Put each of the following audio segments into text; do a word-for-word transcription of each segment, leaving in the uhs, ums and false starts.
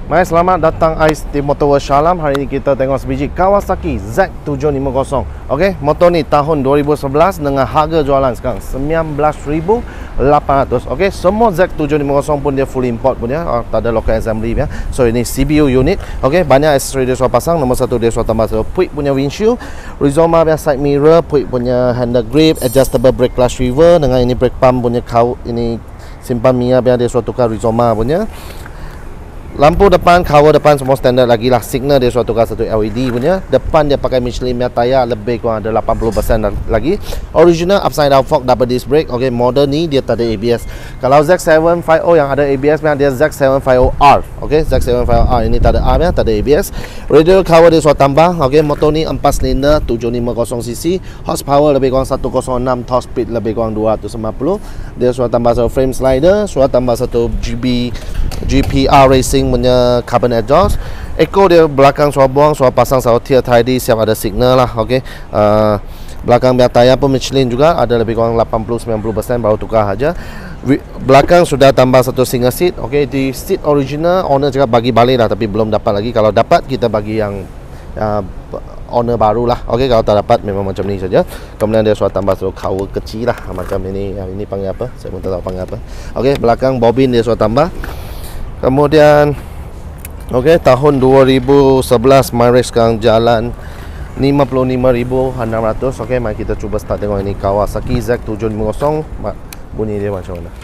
Mari selamat datang I C T Motor World Shalam. Hari ini kita tengok sebiji Kawasaki Z tujuh lima kosong. Okey, motor ni tahun dua ribu sebelas dengan harga jualan sekarang sembilan belas ribu lapan ratus. Okey, semua Z tujuh lima kosong pun dia full import punya, oh, tak ada local assembly ya. So ini C B U unit. Okey, banyak accessory dia sudah pasang. Nombor satu dia sudah tambah satu Puig punya windshield, Rizoma punya side mirror, Puig punya handle grip, adjustable brake clutch lever dengan ini brake pump punya kau ini simpan minyak dia sudah tukar Rizoma punya. Lampu depan, cover depan semua standard lagi lah. Signal dia suatu tukar satu L E D punya. Depan dia pakai Michelin punya tayar, lebih kurang ada lapan puluh peratus lagi. Original upside down fork double disc brake. Okey, model ni dia tak ada A B S. Kalau Z tujuh lima kosong yang ada A B S punya dia Z tujuh lima kosong R. Okey, Z tujuh lima kosong R ini tak ada R punya, tak ada A B S. Radial cover dia suatu tambah. Okey, motor ni empat silinder tujuh lima kosong cc. Horsepower lebih kurang seratus enam, top speed lebih kurang dua ratus lima puluh. Dia suatu tambah satu frame slider, suatu tambah satu G B G P R Racing punya carbon exhaust. Eco dia belakang suara buang, suara pasang satu tier tidy, siap ada signal lah. Okey, uh, belakang biar tayar pun Michelin juga, ada lebih kurang lapan puluh sampai sembilan puluh peratus baru tukar aja. Belakang sudah tambah satu single seat. Okey, di seat original owner cakap bagi balik lah, tapi belum dapat lagi. Kalau dapat kita bagi yang uh, owner baru lah. Okey, kalau tak dapat memang macam ni saja. Kemudian dia sudah tambah satu cover kecil lah, macam ini. Yang ini panggil apa? Saya pun tak tahu panggil apa. Okey, belakang bobin dia sudah tambah. Kemudian okey, tahun dua ribu sebelas mileage sekarang jalan lima puluh lima ribu enam ratus. Okey, mari kita cuba start tengok ini Kawasaki Z tujuh lima kosong. Bunyi dia macam mana.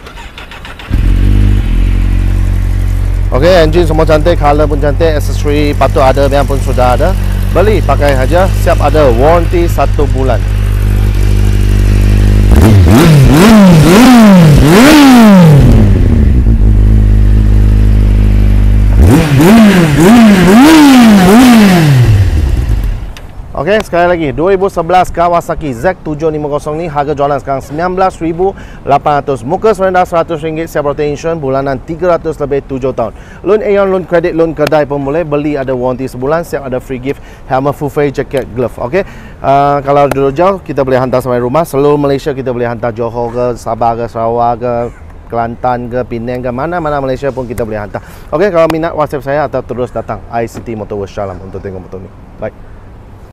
Okey, engine semua cantik, color pun cantik, accessory patut ada yang pun sudah ada. Beli pakai aja, siap ada warranty satu bulan. Okey, sekali lagi dua ribu sebelas Kawasaki Z tujuh lima kosong ni harga jualan sekarang sembilan belas ribu lapan ratus. Muka serendah seratus ringgit, siap rotation, bulanan tiga ratus lebih tujuh tahun. Loan Aeon, loan kredit, loan kedai pun boleh. Beli ada warranty sebulan, siap ada free gift helmet full face, jacket, glove. Okey, uh, kalau dulu jauh kita boleh hantar sampai rumah. Seluruh Malaysia kita boleh hantar, Johor ke, Sabah ke, Sarawak ke, Kelantan ke, Penang ke, mana-mana Malaysia pun kita boleh hantar. Okey, kalau minat WhatsApp saya atau terus datang I C T Motor World Shalam untuk tengok motor ni. Baik.